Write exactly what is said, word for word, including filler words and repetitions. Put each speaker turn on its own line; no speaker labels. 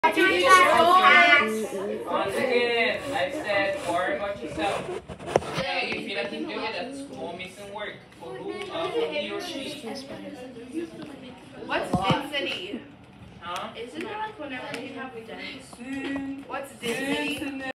Once again, I said worry about yourself. Okay, if he doesn't do it, that's small missing work for who, uh, for he or she.
What's density?
Huh?
Isn't it like whenever you have density? What's density?